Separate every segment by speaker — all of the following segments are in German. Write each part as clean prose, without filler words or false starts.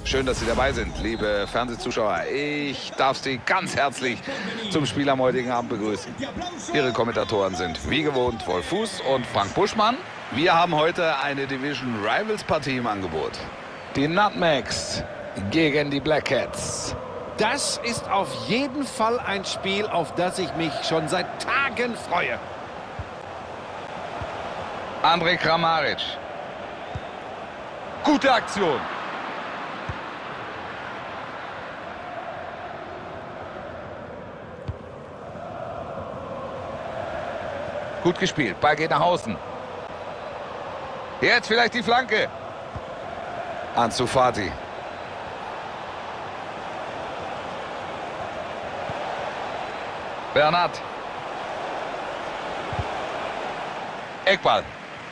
Speaker 1: Schön, dass Sie dabei sind, liebe Fernsehzuschauer. Ich darf Sie ganz herzlich zum Spiel am heutigen Abend begrüßen. Ihre Kommentatoren sind wie gewohnt Wolf Fuß und Frank Buschmann. Wir haben heute eine Division Rivals Partie im Angebot. Die Nutmegs gegen die Black Cats.
Speaker 2: Das ist auf jeden Fall ein Spiel, auf das ich mich schon seit Tagen freue.
Speaker 1: Andrej Kramaric. Gute Aktion. Gut gespielt. Ball geht nach außen. Jetzt vielleicht die Flanke. Ansu Fati. Bernat. Eckball.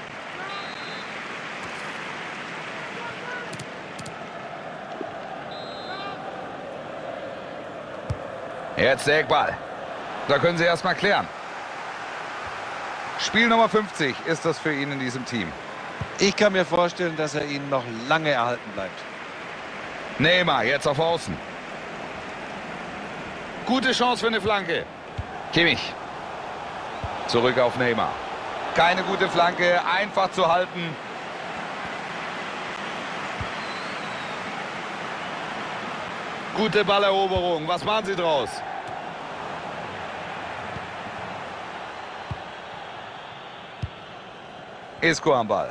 Speaker 1: Jetzt der Eckball. Da können Sie erstmal klären. Spiel Nummer 50 ist das für ihn in diesem Team.
Speaker 2: Ich kann mir vorstellen, dass er Ihnen noch lange erhalten bleibt.
Speaker 1: Neymar jetzt auf Außen. Gute Chance für eine Flanke. Kimmich. Zurück auf Neymar. Keine gute Flanke, einfach zu halten. Gute Balleroberung. Was machen Sie draus? Isco am Ball.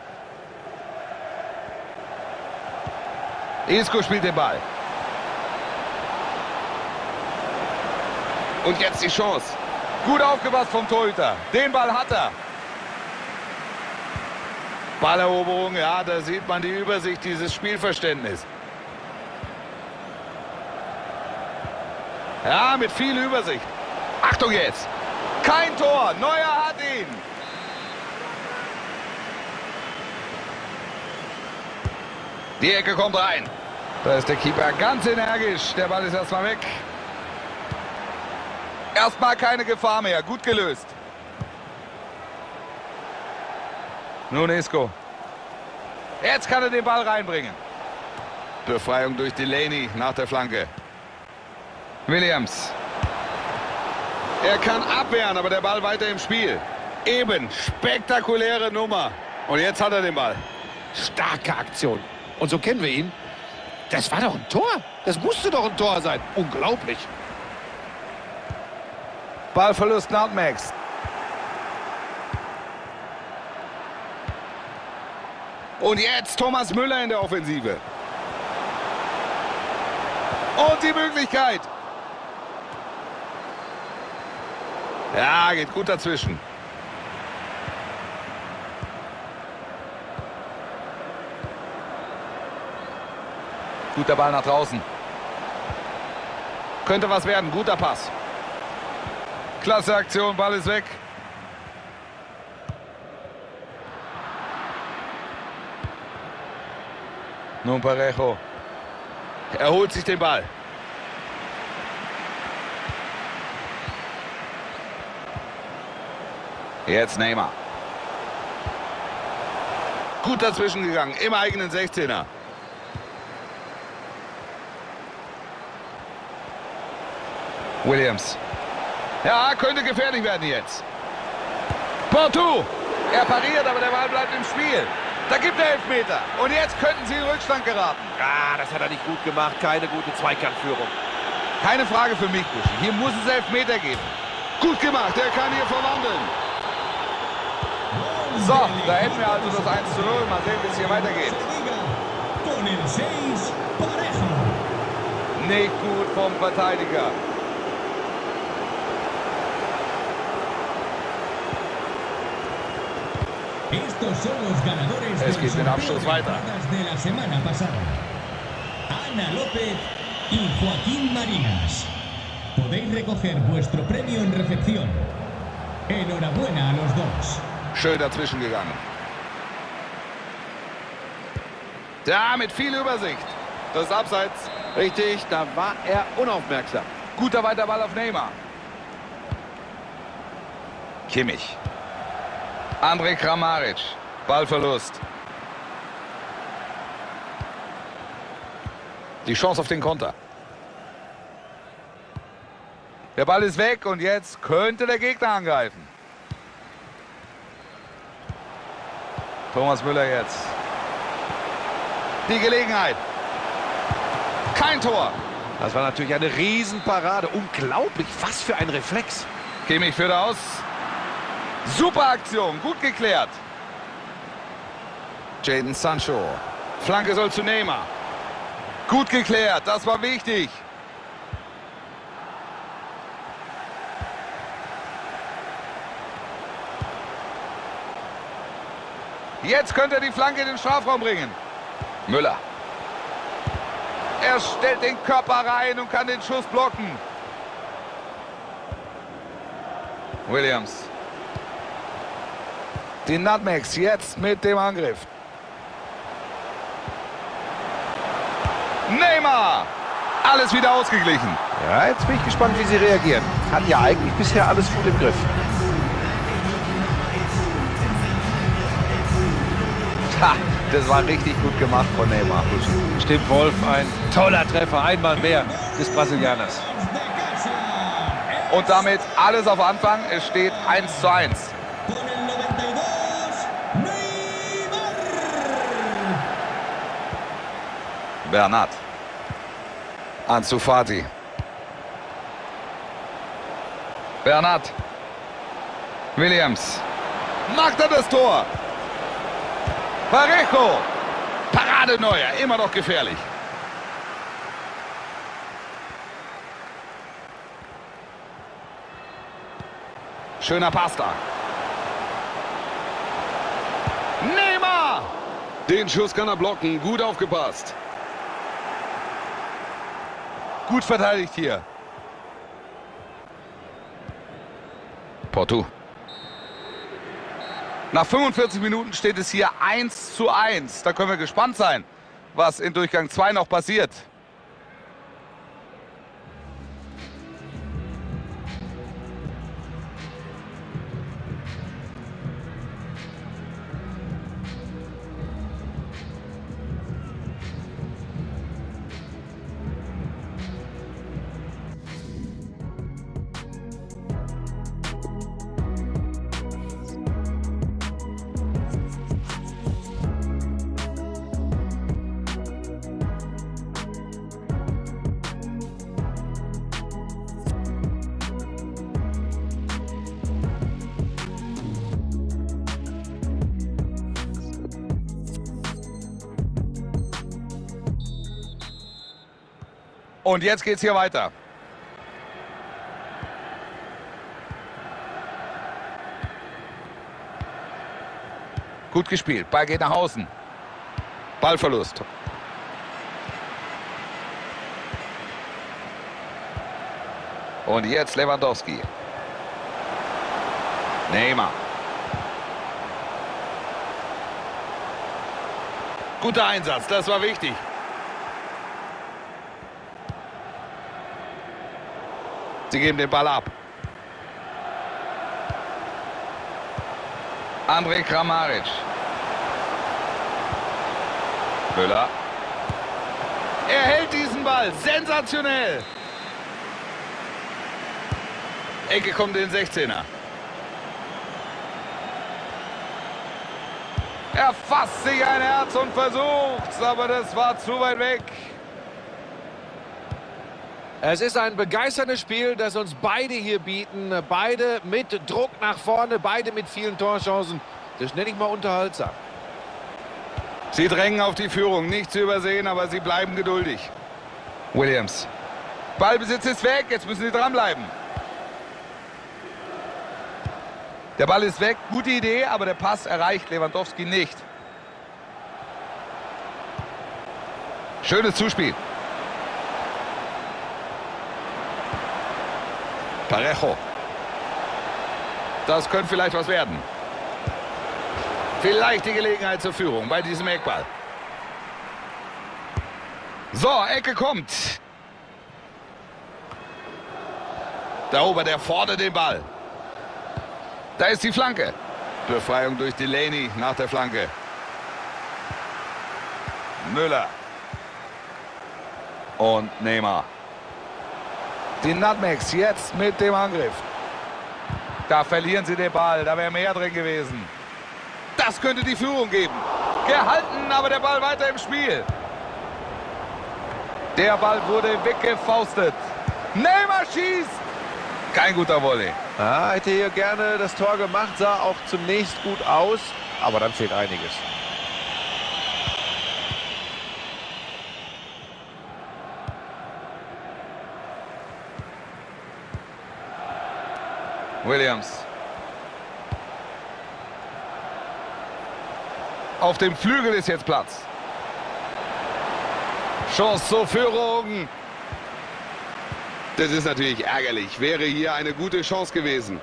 Speaker 1: Isco spielt den Ball. Und jetzt die Chance. Gut aufgepasst vom Torhüter. Den Ball hat er. Balleroberung, ja, da sieht man die Übersicht, dieses Spielverständnis. Ja, mit viel Übersicht. Achtung jetzt. Kein Tor. Neuer hat ihn. Die Ecke kommt rein. Da ist der Keeper ganz energisch. Der Ball ist erstmal weg. Erstmal keine Gefahr mehr. Gut gelöst. Nun Isco. Jetzt kann er den Ball reinbringen. Befreiung durch Delaney nach der Flanke. Williams. Er kann abwehren, aber der Ball weiter im Spiel. Eben, spektakuläre Nummer. Und jetzt hat er den Ball.
Speaker 2: Starke Aktion. Und so kennen wir ihn. Das war doch ein Tor. Das musste doch ein Tor sein. Unglaublich.
Speaker 1: Ballverlust Nutmegs. Und jetzt Thomas Müller in der Offensive. Und die Möglichkeit. Ja, geht gut dazwischen. Guter Ball nach draußen. Könnte was werden. Guter Pass. Klasse Aktion. Ball ist weg. Nun Parejo. Er holt sich den Ball. Jetzt Neymar. Gut dazwischen gegangen. Im eigenen 16er. Williams. Ja, könnte gefährlich werden jetzt. Portu. Er pariert, aber der Ball bleibt im Spiel. Da gibt er Elfmeter. Und jetzt könnten sie in Rückstand geraten.
Speaker 2: Ah, das hat er nicht gut gemacht. Keine gute Zweikampfführung.
Speaker 1: Keine Frage für mich, Buschi. Hier muss es Elfmeter geben. Gut gemacht. Er kann hier verwandeln. So, da hätten wir also das 1:0. Mal sehen, wie es hier weitergeht. Nicht gut vom Verteidiger. Es geht den Abschluss weiter.
Speaker 3: Ana López y Joaquín Marinas. Podéis recoger vuestro premio en recepción. Enhorabuena a los dos.
Speaker 1: Schön dazwischen gegangen. Da mit viel Übersicht. Das ist abseits.
Speaker 2: Richtig, da war er unaufmerksam.
Speaker 1: Guter weiter Ball auf Neymar. Kimmich. Andrej Kramaric. Ballverlust. Die Chance auf den Konter. Der Ball ist weg und jetzt könnte der Gegner angreifen. Thomas Müller jetzt. Die Gelegenheit. Kein Tor.
Speaker 2: Das war natürlich eine Riesenparade. Unglaublich, was für ein Reflex.
Speaker 1: Kimmich führt aus. Super Aktion, gut geklärt. Jadon Sancho. Flanke soll zu Neymar. Gut geklärt, das war wichtig. Jetzt könnte er die Flanke in den Strafraum bringen. Müller. Er stellt den Körper rein und kann den Schuss blocken. Williams. Die Nutmegs jetzt mit dem Angriff. Neymar. Alles wieder ausgeglichen.
Speaker 2: Ja, jetzt bin ich gespannt, wie sie reagieren. Hat ja eigentlich bisher alles gut im Griff.
Speaker 1: Ha, das war richtig gut gemacht von Neymar.
Speaker 2: Stimmt, Wolf, ein toller Treffer, einmal mehr des Brasilianers.
Speaker 1: Und damit alles auf Anfang. Es steht 1:1. Bernat. Ansu Fati. Bernat. Williams. Macht er das Tor? Parejo. Parade Neuer. Immer noch gefährlich. Schöner Pass da. Neymar. Den Schuss kann er blocken. Gut aufgepasst. Gut verteidigt hier. Porto. Nach 45 Minuten steht es hier 1:1. Da können wir gespannt sein, was in Durchgang 2 noch passiert. Und jetzt geht's hier weiter. Gut gespielt. Ball geht nach außen. Ballverlust. Und jetzt Lewandowski. Neymar. Guter Einsatz, das war wichtig. Sie geben den Ball ab. Andrej Kramaric. Müller. Er hält diesen Ball. Sensationell. Ecke kommt in den 16er. Er fasst sich ein Herz und versucht's, aber das war zu weit weg.
Speaker 2: Es ist ein begeisterndes Spiel, das uns beide hier bieten. Beide mit Druck nach vorne, beide mit vielen Torchancen. Das nenne ich mal unterhaltsam.
Speaker 1: Sie drängen auf die Führung, nicht zu übersehen, aber sie bleiben geduldig. Williams. Ballbesitz ist weg, jetzt müssen sie dranbleiben. Der Ball ist weg, gute Idee, aber der Pass erreicht Lewandowski nicht. Schönes Zuspiel. Parejo. Das könnte vielleicht was werden. Vielleicht die Gelegenheit zur Führung bei diesem Eckball. So, Ecke kommt. Da oben, der fordert den Ball. Da ist die Flanke. Befreiung durch Delaney nach der Flanke. Müller. Und Neymar. Die Nutmegs jetzt mit dem Angriff. Da verlieren sie den Ball. Da wäre mehr drin gewesen. Das könnte die Führung geben. Gehalten, aber der Ball weiter im Spiel. Der Ball wurde weggefaustet. Neymar schießt. Kein guter Volley.
Speaker 2: Ja, hätte hier gerne das Tor gemacht, sah auch zunächst gut aus, aber dann fehlt einiges.
Speaker 1: Williams. Auf dem Flügel ist jetzt Platz. Chance zur Führung.
Speaker 4: Das ist natürlich ärgerlich. Wäre hier eine gute Chance gewesen.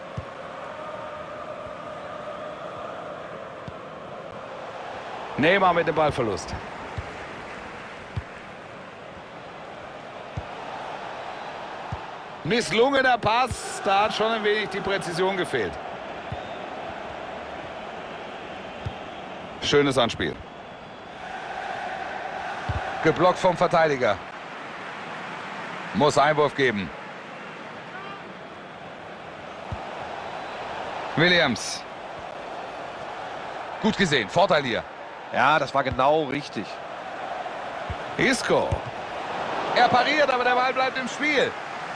Speaker 1: Neymar mit dem Ballverlust. Misslungener Pass. Da hat schon ein wenig die Präzision gefehlt. Schönes Anspiel. Geblockt vom Verteidiger. Muss Einwurf geben. Williams. Gut gesehen. Vorteil hier.
Speaker 2: Ja, das war genau richtig.
Speaker 1: Isco. Er pariert, aber der Ball bleibt im Spiel.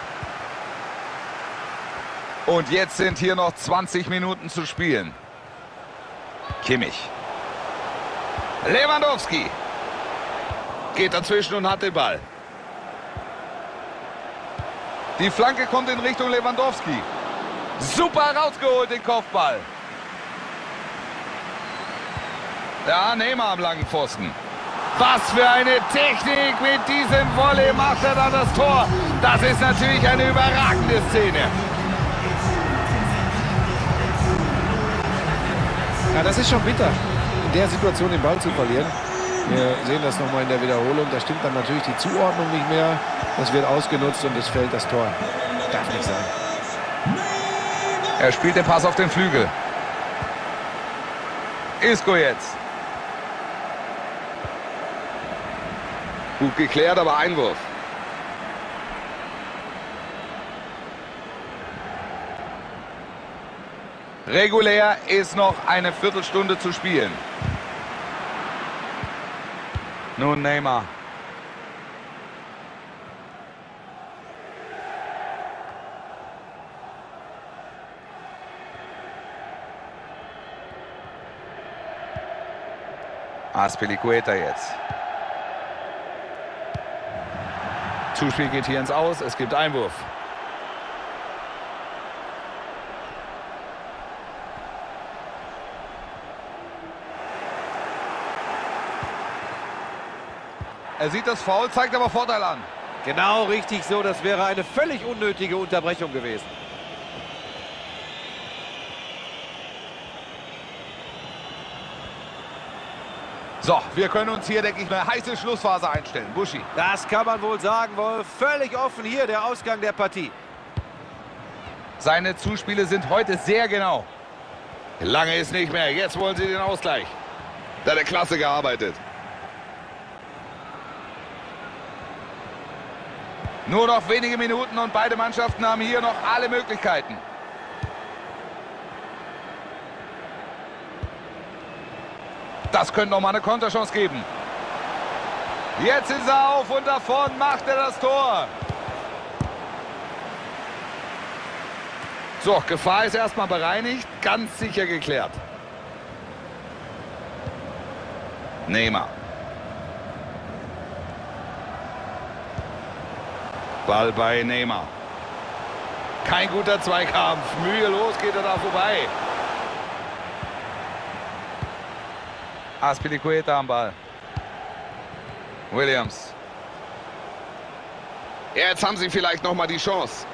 Speaker 1: Und jetzt sind hier noch 20 Minuten zu spielen. Kimmich. Lewandowski. Geht dazwischen und hat den Ball. Die Flanke kommt in Richtung Lewandowski. Super rausgeholt, den Kopfball. Ja, Neymar am langen Pfosten. Was für eine Technik, mit diesem Volley macht er dann das Tor. Das ist natürlich eine überragende Szene.
Speaker 2: Ja, das ist schon bitter, in der Situation den Ball zu verlieren. Wir sehen das nochmal in der Wiederholung. Da stimmt dann natürlich die Zuordnung nicht mehr. Das wird ausgenutzt und es fällt das Tor. Darf nicht sein.
Speaker 1: Er spielt den Pass auf den Flügel. Isco jetzt.
Speaker 4: Gut geklärt, aber Einwurf.
Speaker 1: Regulär ist noch eine Viertelstunde zu spielen. Nun Neymar. Azpilicueta jetzt. Zuspiel geht hier ins Aus. Es gibt Einwurf. Er sieht das Foul, zeigt aber Vorteil an.
Speaker 2: Genau richtig so. Das wäre eine völlig unnötige Unterbrechung gewesen.
Speaker 1: So, wir können uns hier, denke ich, eine heiße Schlussphase einstellen. Buschi.
Speaker 2: Das kann man wohl sagen, Wolf. Völlig offen hier der Ausgang der Partie.
Speaker 1: Seine Zuspiele sind heute sehr genau. Lange ist nicht mehr. Jetzt wollen sie den Ausgleich.
Speaker 4: Da hat er klasse gearbeitet.
Speaker 1: Nur noch wenige Minuten und beide Mannschaften haben hier noch alle Möglichkeiten. Das könnte noch mal eine Konterchance geben. Jetzt ist er auf und davon macht er das Tor. So, Gefahr ist erstmal bereinigt, ganz sicher geklärt. Neymar. Ball bei Neymar. Kein guter Zweikampf. Mühelos geht er da vorbei. Azpilicueta am Ball. Williams.
Speaker 4: Jetzt haben sie vielleicht noch mal die Chance.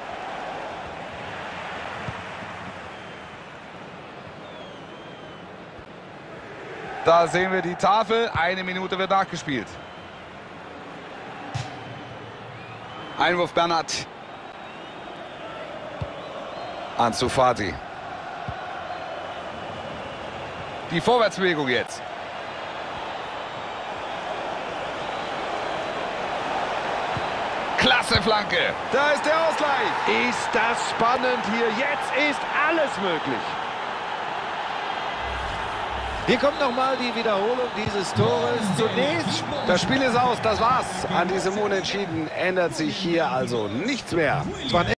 Speaker 1: Da sehen wir die Tafel. Eine Minute wird nachgespielt.
Speaker 4: Einwurf Bernat.
Speaker 1: Ansu Fati. Die Vorwärtsbewegung jetzt. Klasse Flanke.
Speaker 2: Da ist der Ausgleich. Ist das spannend hier. Jetzt ist alles möglich. Hier kommt nochmal die Wiederholung dieses Tores. Zunächst, das Spiel ist aus, das war's. An diesem Unentschieden ändert sich hier also nichts mehr. Es war ein